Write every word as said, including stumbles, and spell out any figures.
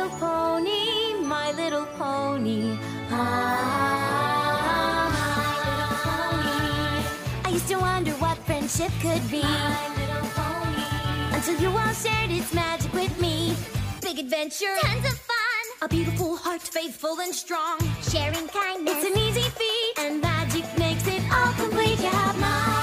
little pony, my little pony. Ah, my little pony. I used to wonder what friendship could be. My little pony. Until you all shared its magic with me. Big adventure, Tons of fun. a beautiful heart, faithful and strong. Sharing kindness. It's an easy feat, and magic makes it all complete. You have my